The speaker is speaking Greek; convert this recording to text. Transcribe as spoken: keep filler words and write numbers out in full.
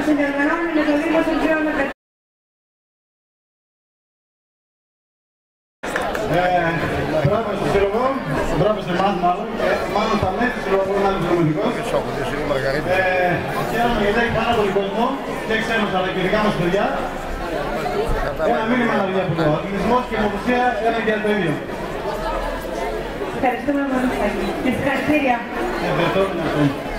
συνεργαζόμενοι με το Δήμο των Τριών Μεταξύ. Μπράβο στο σύλλογο, μπράβο σε εμάς μάλλον, μάλλον θα μέσα στο σύλλογο που είναι άλλος δημοτικός. Χαίρομαι γιατί έχει πάρα πολύ κόσμο και ξένους αλλά και δικά μας παιδιά. Ένα μήνυμα να βγει από εδώ. Αθλητισμός και αιμοδοσία ένα και το ίδιο. Ευχαριστούμε πολύ. Συγχαρητήρια. Ευχαριστώ.